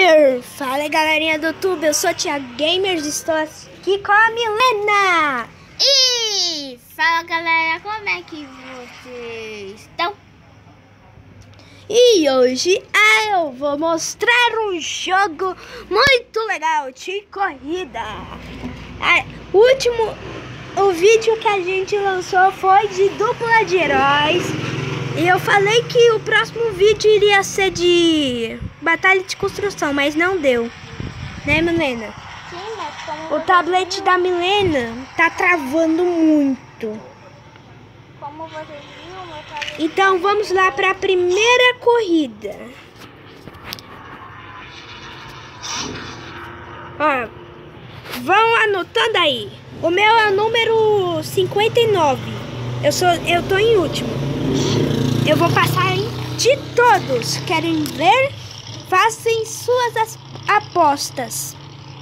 Fala aí, galerinha do YouTube, eu sou a Tia Gamers, estou aqui com a Milena. E fala, galera, como é que vocês estão? E hoje eu vou mostrar um jogo muito legal de corrida. O vídeo que a gente lançou foi de dupla de heróis. E eu falei que o próximo vídeo iria ser de batalha de construção, mas não deu. Né, Milena? Sim, mas como O tablet da Milena tá travando muito. Como vocês viram, meu tablet... Então vamos lá para a primeira corrida. Ó, vão anotando aí. O meu é o número 59. Eu tô em último. Eu vou passar de todos. Querem ver? Façam suas apostas.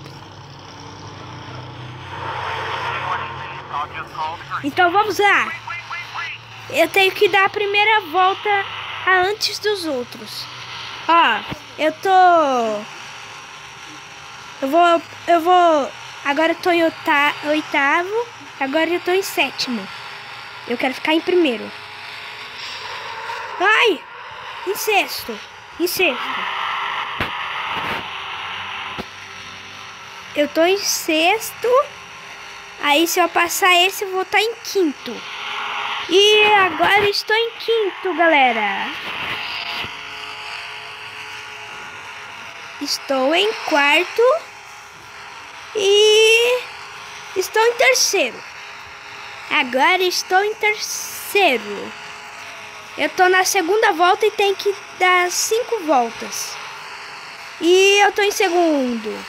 Então vamos lá. Eu tenho que dar a primeira volta antes dos outros. Ó, agora eu tô em oitavo, agora eu tô em sétimo. Eu quero ficar em primeiro. Ai! Em sexto. Eu tô em sexto. Aí se eu passar esse, eu vou estar em quinto. E agora estou em quinto, galera. Estou em quarto. E estou em terceiro. Agora estou em terceiro. Eu tô na segunda volta e tem que dar 5 voltas. E eu tô em segundo.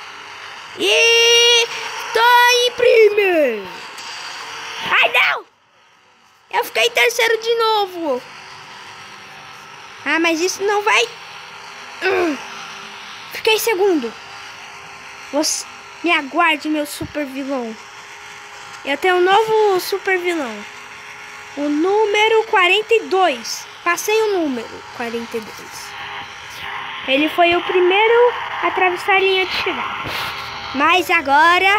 E tô em primeiro. Ai, não! Eu fiquei em terceiro de novo. Ah, mas isso não vai... Fiquei em segundo. Você... Me aguarde, meu super vilão. Eu tenho um novo super vilão. O número 42. Passei o número 42. Ele foi o primeiro a atravessar a linha de chegada. Mas agora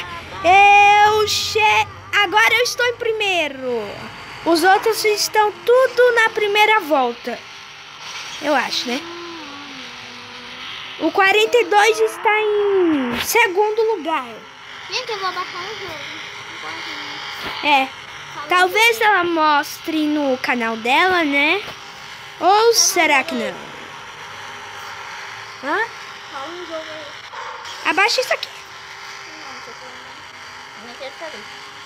Agora eu estou em primeiro. Os outros estão tudo na primeira volta. Eu acho, né? O 42 está em segundo lugar. Gente, eu vou baixar o jogo. É. Talvez ela mostre no canal dela, né? Ou será que não? Hã? Fala um jogo aí. Abaixa isso aqui. Não quero saber.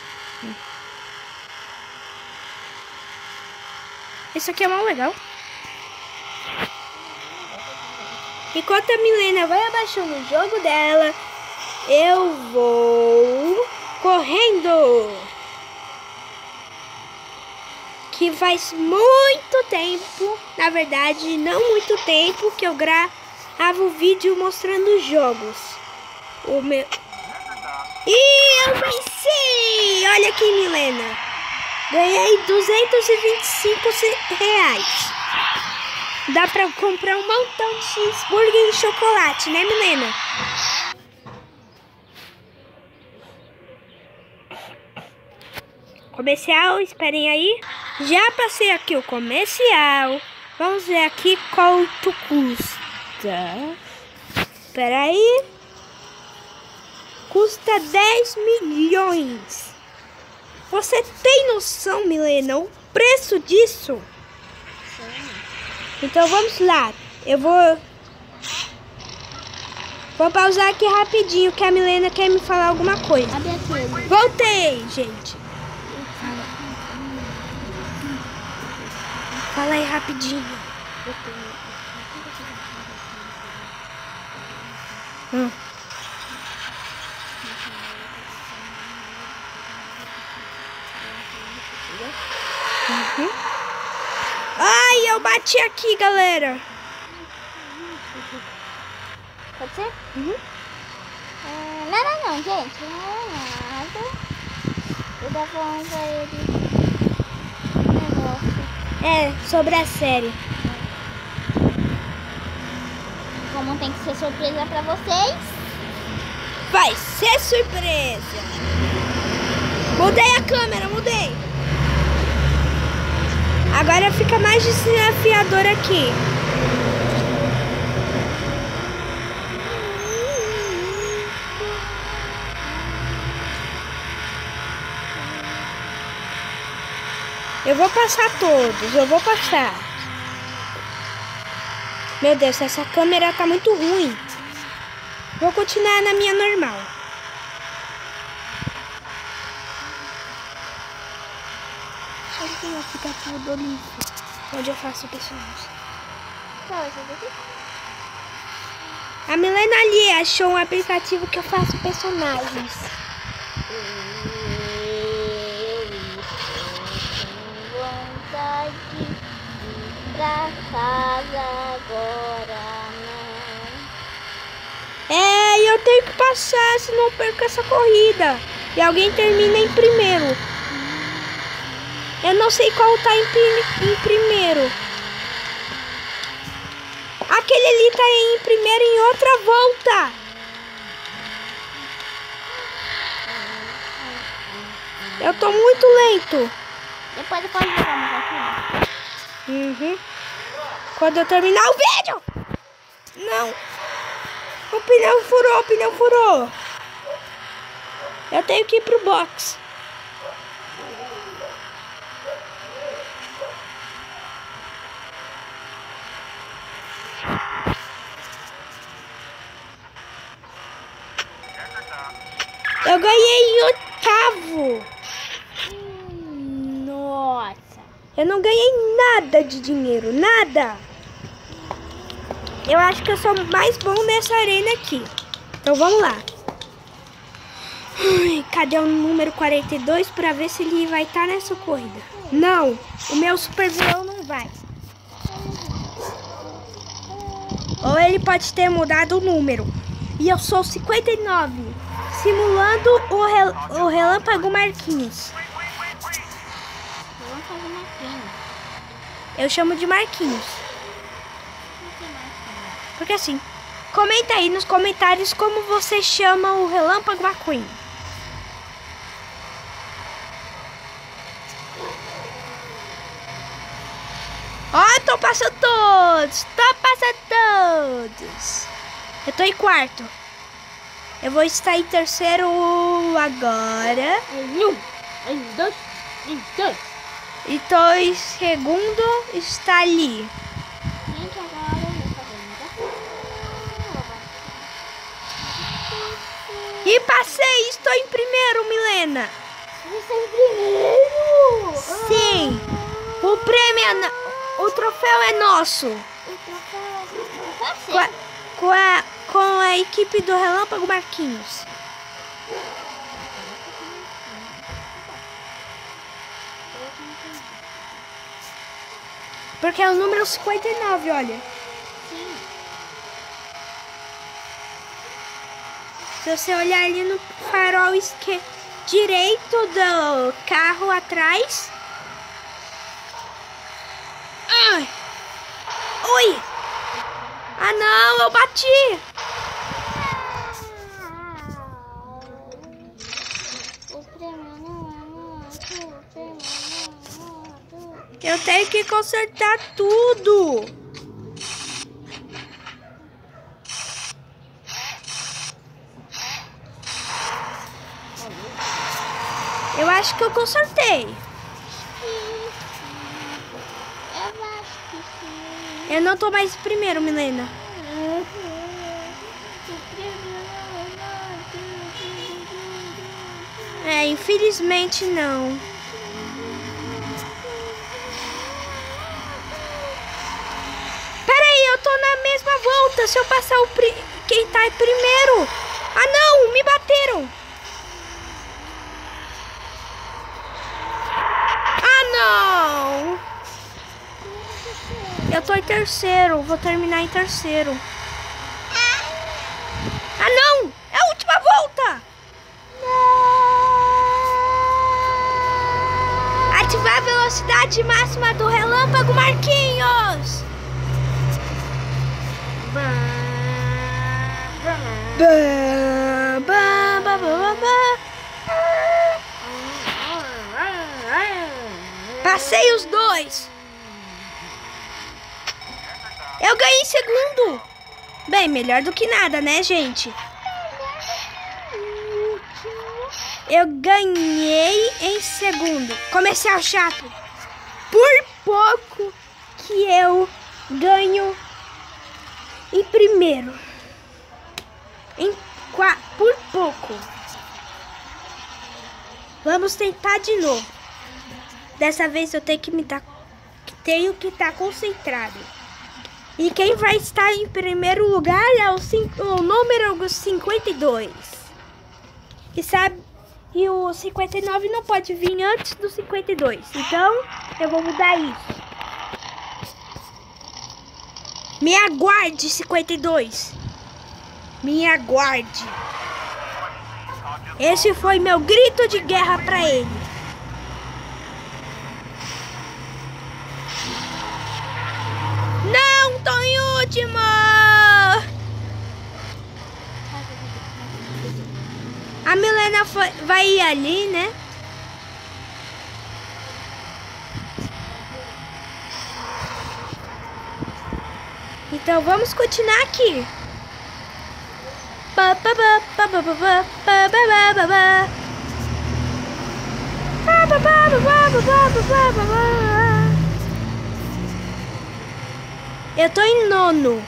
Isso aqui é mal legal. Enquanto a Milena vai abaixando o jogo dela, eu vou correndo. Que faz muito tempo, na verdade, não muito tempo, que eu gravo vídeo mostrando os jogos. E eu venci! Olha aqui, Milena. Ganhei 225 reais. Dá pra comprar um montão de cheeseburger e chocolate, né, Milena? Comercial, esperem aí. Já passei aqui o comercial. Vamos ver aqui quanto custa. Espera aí. Custa 10 milhões. Você tem noção, Milena, o preço disso? Então vamos lá. Eu vou pausar aqui rapidinho, que a Milena quer me falar alguma coisa. Abre aquele. Voltei, gente. Fala aí rapidinho. Ai, eu bati aqui, galera. Pode ser? Uhum. Não, gente. Não é nada. Eu tava falando pra ele um negócio. É, sobre a série. Como Então tem que ser surpresa pra vocês. Vai ser surpresa. Mudei a câmera, mudei. Agora fica mais desafiador aqui. Eu vou passar todos, eu vou passar. Meu Deus, essa câmera tá muito ruim. Vou continuar na minha normal. Onde tem o aplicativo do livro? Onde eu faço personagens. A Milena ali achou um aplicativo que eu faço personagens. Pra casa agora não. É, eu tenho que passar, senão eu perco essa corrida. E alguém termina em primeiro. Eu não sei qual tá em primeiro. Aquele ali tá em primeiro em outra volta. Eu tô muito lento. Depois eu posso jogar mais aqui. Uhum. Quando eu terminar o vídeo. Não. O pneu furou, o pneu furou. Eu tenho que ir pro box. Eu ganhei em 8º. Nossa. Eu não ganhei nada de dinheiro, nada. Eu acho que eu sou mais bom nessa arena aqui. Então vamos lá. Ai, cadê o número 42 para ver se ele vai estar nessa corrida? Não, o meu super vilão não vai. Ou ele pode ter mudado o número. E eu sou 59, simulando o Relâmpago Marquinhos. Eu chamo de Marquinhos. Porque assim, comenta aí nos comentários como você chama o Relâmpago McQueen. Ó, tô passando todos. Tô passando todos. Eu tô em 4º. Eu vou estar em 3º agora. E tô em 2º, está ali. Gente, agora eu vou fazer E passei, estou em 1º, Milena. Você em primeiro? Sim. O prêmio, o troféu é nosso. O troféu é Com a equipe do Relâmpago Marquinhos. Porque é o número 59, olha. Sim. Se você olhar ali no farol direito do carro atrás. Ai. Ui! Ah não, eu bati! O prêmio não é nosso, o prêmio não é nosso. Eu tenho que consertar tudo! Eu acho que eu consertei. Eu acho que sim. Eu não tô mais em 1º, Milena. É, infelizmente não. Peraí, eu tô na mesma volta. Se eu passar quem tá em primeiro. Ah não, me bateram. Ah não. Eu tô em 3º, vou terminar em 3º. Ah não, é a última volta. Ativar a velocidade máxima do Relâmpago Marquinhos. Ba, ba, ba, ba, ba. Passei os dois. Eu ganhei em segundo. Bem, melhor do que nada, né, gente? Eu ganhei em segundo. Comercial chato. Por pouco que eu ganho em primeiro. Por pouco. Vamos tentar de novo. Dessa vez eu tenho que estar concentrado. E quem vai estar em primeiro lugar é o número 52. E o 59 não pode vir antes do 52. Então, eu vou mudar isso. Me aguarde, 52. Me aguarde. Esse foi meu grito de guerra pra ele. Não, tô em último. A Milena vai ir ali, né? Então vamos continuar aqui. Eu tô em nono.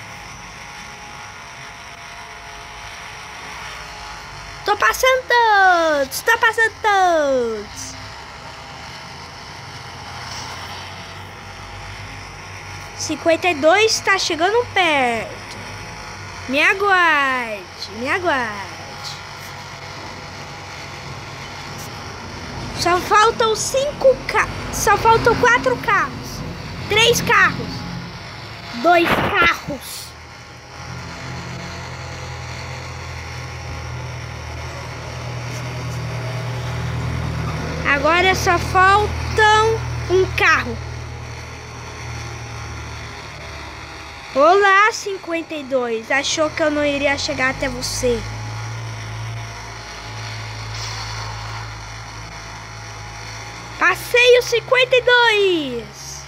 Tô passando todos. Tô passando todos. $52 tá chegando perto. Me aguarde, me aguarde. Só faltam 4 carros. 3 carros. 2 carros. Agora só faltam um carro. Olá, 52. Achou que eu não iria chegar até você? Passei o 52.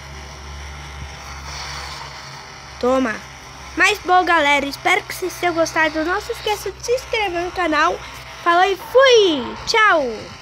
Toma. Mas bom, galera, espero que vocês tenham gostado. Não se esqueça de se inscrever no canal. Falou e fui. Tchau.